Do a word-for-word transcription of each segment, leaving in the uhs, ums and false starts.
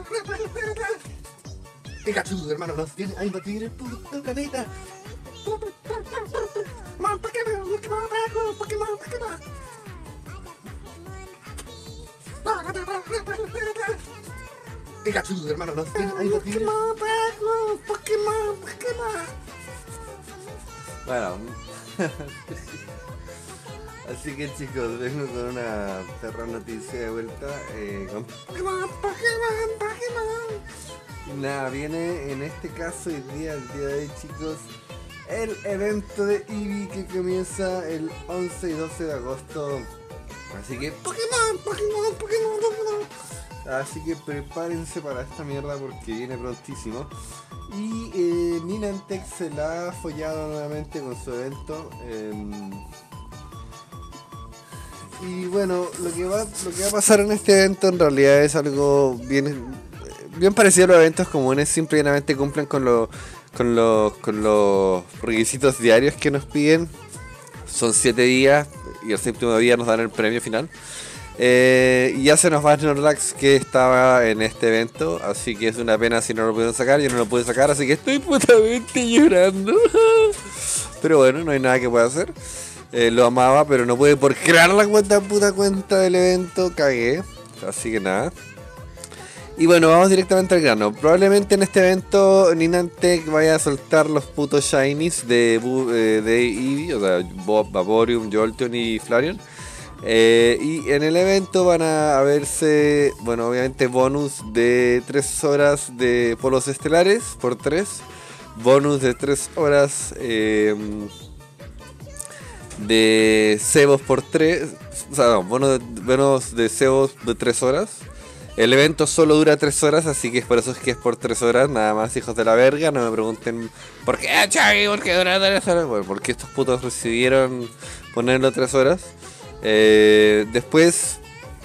Pikachu, hermano, nos viene a invadir el puto planeta. Pokémon, Pokémon, Pokémon, Pokémon, Pokémon. Pikachu, hermano, nos viene a invadir el Pokémon, Pokémon, Pokémon. Bueno. Así que chicos, vengo con una perra noticia de vuelta. Eh, con... Pokémon, Pokémon, Pokémon. Nada, viene en este caso el día, el día de hoy, chicos, el evento de Eevee que comienza el once y doce de agosto. Así que Pokémon, Pokémon, Pokémon, Pokémon. Así que prepárense para esta mierda porque viene prontísimo. Y eh, Niantic se la ha follado nuevamente con su evento. Eh, y bueno, lo que, va, lo que va a pasar en este evento en realidad es algo bien, bien parecido a los eventos comunes. Simplemente cumplen con, lo, con, los, con los requisitos diarios que nos piden. Son siete días y el séptimo día nos dan el premio final. Eh, y ya se nos va Snorlax, que estaba en este evento, así que es una pena si no lo pudieron sacar. Yo no lo pude sacar, así que estoy putamente llorando. Pero bueno, no hay nada que pueda hacer. Eh, lo amaba, pero no pude por crear la cuenta, puta cuenta del evento, cagué. Así que nada. Y bueno, vamos directamente al grano. Probablemente en este evento Niantic vaya a soltar los putos shinies de, eh, de Eevee, o sea, Vaporeon, Jolteon y Flareon. Eh, y en el evento van a verse, bueno, obviamente bonus de tres horas de polos estelares por tres, bonus de tres horas eh, de cebos por tres, o sea, no, bonus, bonus de cebos de tres horas. El evento solo dura tres horas, así que es por eso es que es por tres horas, nada más, hijos de la verga. No me pregunten ¿por qué, Chaggy? ¿Por qué dura tres horas? Bueno, porque estos putos decidieron ponerlo tres horas. Eh, después,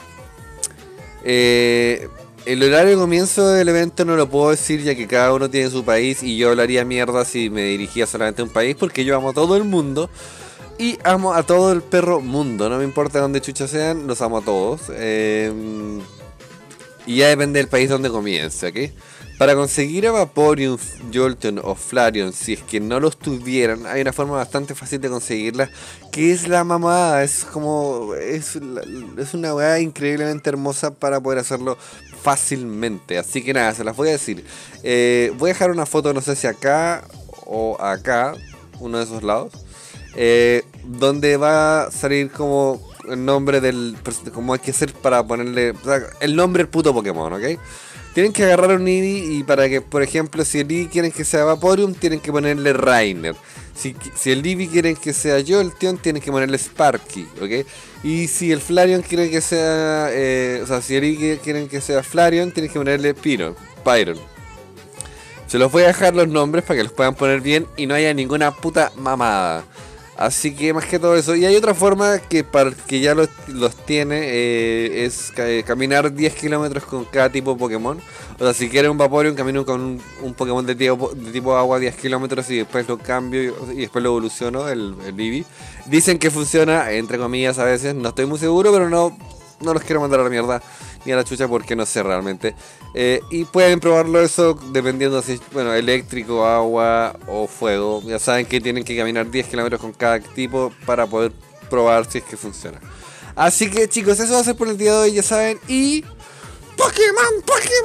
eh, el horario de comienzo del evento no lo puedo decir, ya que cada uno tiene su país y yo hablaría mierda si me dirigía solamente a un país, porque yo amo a todo el mundo y amo a todo el perro mundo. No me importa dónde chucha sean, los amo a todos. Eh, y ya depende del país donde comience, ¿ok? Para conseguir a Vaporeon, Jolteon o Flareon, si es que no los tuvieran, hay una forma bastante fácil de conseguirla, que es la mamada. Es como, es, es una weá increíblemente hermosa para poder hacerlo fácilmente. Así que nada, se las voy a decir. Eh, voy a dejar una foto, no sé si acá o acá, uno de esos lados, eh, donde va a salir como el nombre del, como hay que hacer para ponerle, o sea, el nombre del puto Pokémon, ¿ok? Tienen que agarrar un Eevee y para que, por ejemplo, si el Eevee quieren que sea Vaporeon, tienen que ponerle Rainer. Si, si el Eevee quieren que sea Jolteon, tienen que ponerle Sparky, ¿ok? Y si el Flareon quieren que sea, eh, o sea, si el Eevee quieren que sea Flareon, tienen que ponerle Pyron, Pyron. Se los voy a dejar los nombres para que los puedan poner bien y no haya ninguna puta mamada. Así que más que todo eso. Y hay otra forma que para que ya los, los tiene, eh, es eh, caminar diez kilómetros con cada tipo de Pokémon. O sea, si quieren un Vaporeon, camino con un, un Pokémon de tipo, de tipo agua diez kilómetros y después lo cambio y, y después lo evoluciono, el, el Eevee. Dicen que funciona, entre comillas a veces, no estoy muy seguro, pero no, no los quiero mandar a la mierda ni a la chucha porque no sé realmente. Eh, y pueden probarlo eso dependiendo si, bueno, eléctrico, agua o fuego. Ya saben que tienen que caminar diez kilómetros con cada tipo para poder probar si es que funciona. Así que chicos, eso va a ser por el día de hoy, ya saben. Y... Pokémon, Pokémon,